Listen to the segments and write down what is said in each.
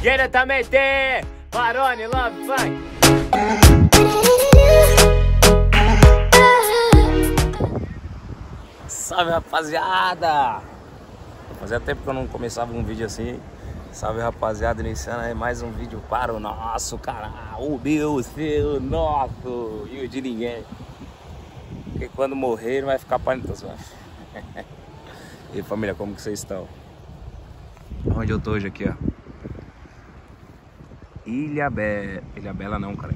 Diretamente, Barone Love Funk. Salve, rapaziada! Fazia tempo que eu não começava um vídeo assim. Salve, rapaziada, iniciando aí mais um vídeo para o nosso canal. O meu, o seu, o nosso e o de ninguém. Porque quando morrer não vai ficar panitas, mano. E aí, família, como que vocês estão? Onde eu tô hoje aqui, ó? Ilha Bela não, cara.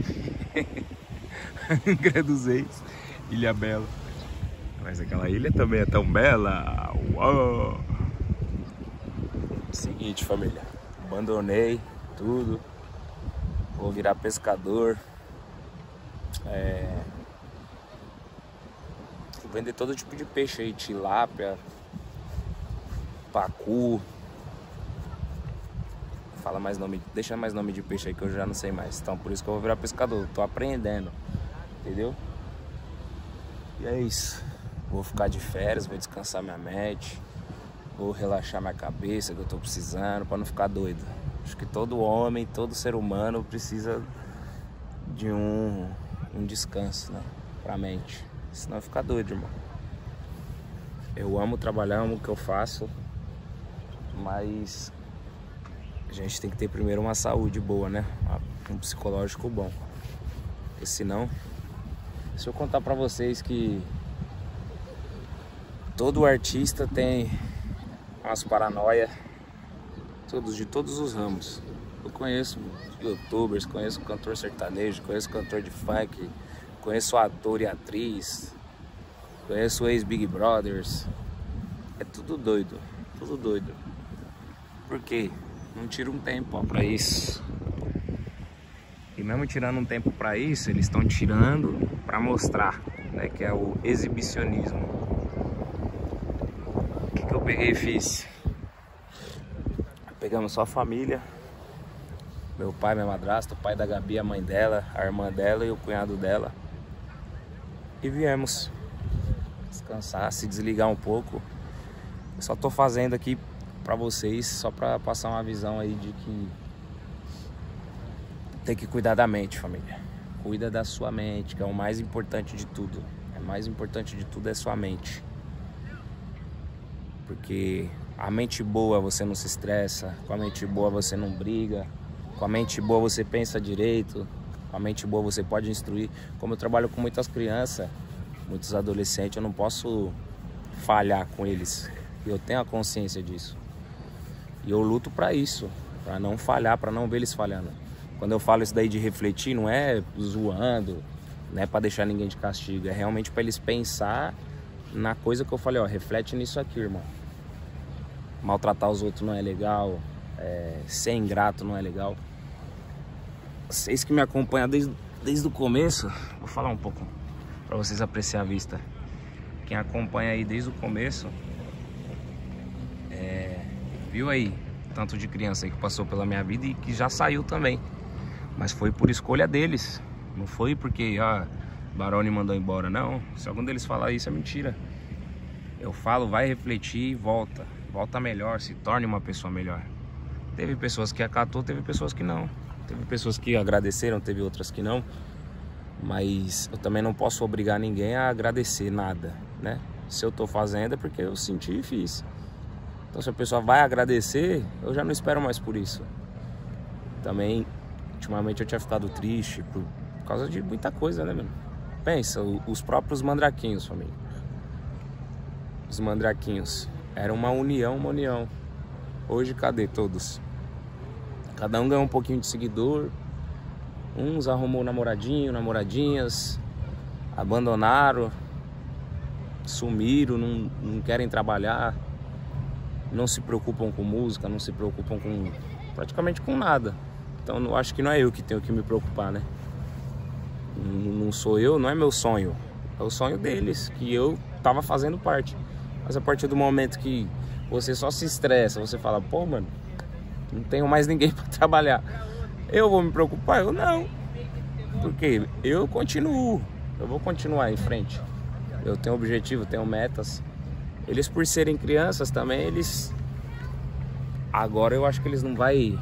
Angra dos Reis, Ilha Bela. Mas aquela ilha também é tão bela. Uau! Seguinte, família, abandonei tudo, vou virar pescador, vou vender todo tipo de peixe aí, tilápia, pacu, fala mais nome, deixa mais nome de peixe aí que eu já não sei mais, então por isso que eu vou virar pescador, tô aprendendo, entendeu? E é isso, vou ficar de férias, vou descansar minha mente. Vou relaxar minha cabeça, que eu tô precisando, pra não ficar doido. Acho que todo homem, todo ser humano precisa de um descanso, né? Pra mente. Senão fica doido, irmão. Eu amo trabalhar, amo o que eu faço. Mas a gente tem que ter primeiro uma saúde boa, né? Um psicológico bom. Porque senão... Se eu contar pra vocês que todo artista tem umas paranoia, de todos os ramos. Eu conheço youtubers, conheço cantor sertanejo, conheço cantor de funk, conheço ator e atriz, conheço ex-Big Brothers. É tudo doido, tudo doido. Por quê? Não tira um tempo, ó, pra isso. E mesmo tirando um tempo pra isso, eles estão tirando pra mostrar, né, que é o exibicionismo. O que eu peguei e fiz? Pegamos só a família, meu pai, minha madrasta, o pai da Gabi, a mãe dela, a irmã dela e o cunhado dela. E viemos descansar, se desligar um pouco. Eu só tô fazendo aqui pra vocês, só pra passar uma visão aí de que tem que cuidar da mente, família. Cuida da sua mente, que é o mais importante de tudo. O mais importante de tudo é sua mente. Porque a mente boa você não se estressa, com a mente boa você não briga, com a mente boa você pensa direito, com a mente boa você pode instruir. Como eu trabalho com muitas crianças, muitos adolescentes, eu não posso falhar com eles. Eu tenho a consciência disso. E eu luto para isso, para não falhar, para não ver eles falhando. Quando eu falo isso daí de refletir, não é zoando, não é para deixar ninguém de castigo, é realmente para eles pensar na coisa que eu falei, ó, reflete nisso aqui, irmão. Maltratar os outros não é legal, ser ingrato não é legal. Vocês que me acompanham desde o começo, vou falar um pouco para vocês apreciar a vista. Quem acompanha aí desde o começo, viu aí tanto de criança aí que passou pela minha vida e que já saiu também. Mas foi por escolha deles, não foi porque Barone mandou embora, não. Se algum deles falar isso é mentira. Eu falo, vai refletir e volta. Volta melhor, se torne uma pessoa melhor. Teve pessoas que acatou, teve pessoas que não. Teve pessoas que agradeceram, teve outras que não. Mas eu também não posso obrigar ninguém a agradecer nada, né? Se eu tô fazendo é porque eu senti e fiz. Então se a pessoa vai agradecer, eu já não espero mais por isso. Também, ultimamente eu tinha ficado triste por causa de muita coisa, né, mano? Pensa, os próprios mandraquinhos, família. Os mandraquinhos. Era uma união. Hoje, cadê todos? Cada um ganhou um pouquinho de seguidor. Uns arrumou namoradinho, namoradinhas. Abandonaram. Sumiram, não querem trabalhar. Não se preocupam com música, não se preocupam com praticamente com nada. Então eu acho que não é eu que tenho que me preocupar, né? Não sou eu, não é meu sonho. É o sonho deles, que eu tava fazendo parte. Mas a partir do momento que você só se estressa, você fala, pô, mano, não tenho mais ninguém para trabalhar, eu vou me preocupar? Eu não. Porque eu continuo, eu vou continuar em frente. Eu tenho objetivo, tenho metas. Eles, por serem crianças também, eles... Agora eu acho que eles não vai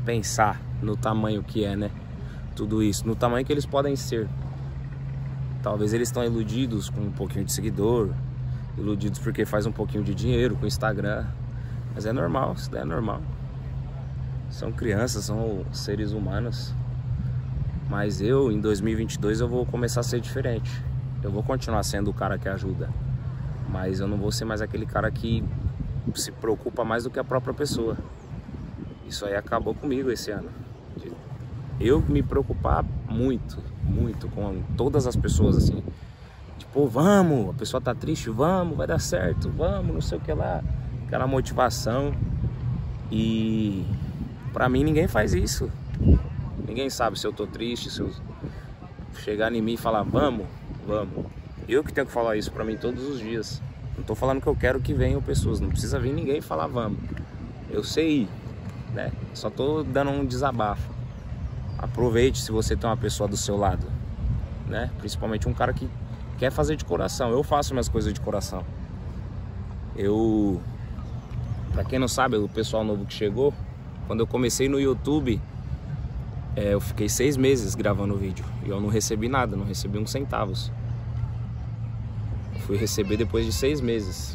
pensar no tamanho que é, né? Tudo isso, no tamanho que eles podem ser. Talvez eles estão iludidos com um pouquinho de seguidor, iludidos porque faz um pouquinho de dinheiro com o Instagram. Mas é normal, isso daí é normal. São crianças, são seres humanos. Mas eu, em 2022, eu vou começar a ser diferente. Eu vou continuar sendo o cara que ajuda, mas eu não vou ser mais aquele cara que se preocupa mais do que a própria pessoa. Isso aí acabou comigo esse ano. Eu me preocupar muito com todas as pessoas, assim. Tipo, vamos, a pessoa tá triste, vamos, vai dar certo, vamos, não sei o que lá. Aquela motivação. E pra mim ninguém faz isso. Ninguém sabe se eu tô triste, se eu chegar em mim e falar, vamos. Eu que tenho que falar isso pra mim todos os dias. Não tô falando que eu quero que venham pessoas, não precisa vir ninguém falar vamos. Eu sei ir, né? Só tô dando um desabafo. Aproveite se você tem uma pessoa do seu lado, né? Principalmente um cara que quer fazer de coração. Eu faço minhas coisas de coração. Pra quem não sabe, o pessoal novo que chegou, quando eu comecei no YouTube, eu fiquei 6 meses gravando vídeo e eu não recebi nada, não recebi uns centavos. Eu fui receber depois de 6 meses.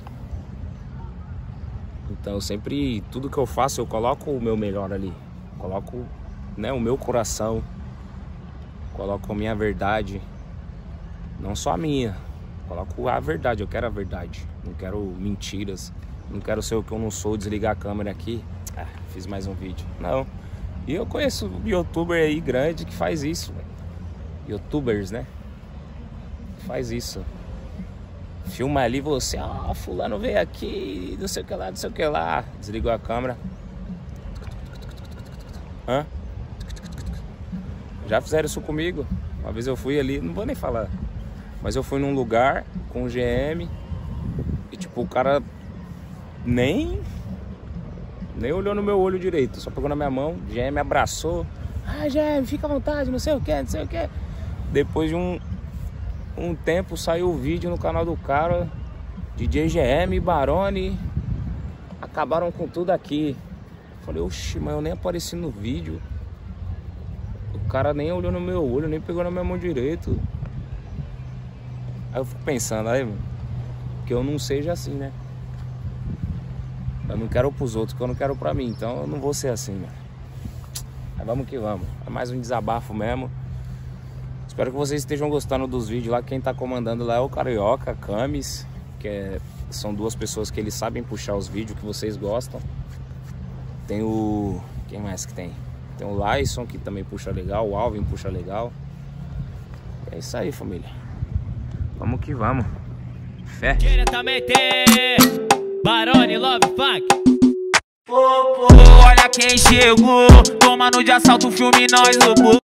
Então eu sempre, tudo que eu faço, eu coloco o meu melhor ali. Coloco, né, o meu coração. Coloco a minha verdade. Não só a minha. Coloco a verdade, eu quero a verdade. Não quero mentiras. Não quero ser o que eu não sou, desligar a câmera aqui. Fiz mais um vídeo. Não. E eu conheço youtuber aí grande que faz isso, véio. Youtubers, né? Faz isso. Filma ali você, fulano veio aqui, não sei o que lá, não sei o que lá. Desligou a câmera. Já fizeram isso comigo. Uma vez eu fui ali, não vou nem falar, mas eu fui num lugar com o GM e tipo, o cara nem olhou no meu olho direito, só pegou na minha mão, GM me abraçou. GM, fica à vontade, não sei o que, não sei o que. Depois de um tempo saiu o vídeo no canal do cara, DJ GM, Barone, acabaram com tudo aqui. Falei, oxi, mas eu nem apareci no vídeo. O cara nem olhou no meu olho, nem pegou na minha mão direito. Aí eu fico pensando, que eu não seja assim, né? Eu não quero pros outros, que eu não quero pra mim. Então eu não vou ser assim, né? Mas vamos que vamos. É mais um desabafo mesmo. Espero que vocês estejam gostando dos vídeos lá. Quem tá comandando lá é o Carioca, Camis, são 2 pessoas que eles sabem puxar os vídeos que vocês gostam. Tem o... Quem mais que tem? Tem o Lyson, que também puxa legal. O Alvin puxa legal. É isso aí, família. Vamos que vamos. Fé. Diretamente Barone Love Funk. Olha quem chegou, tomando de assalto o filme nós roubou.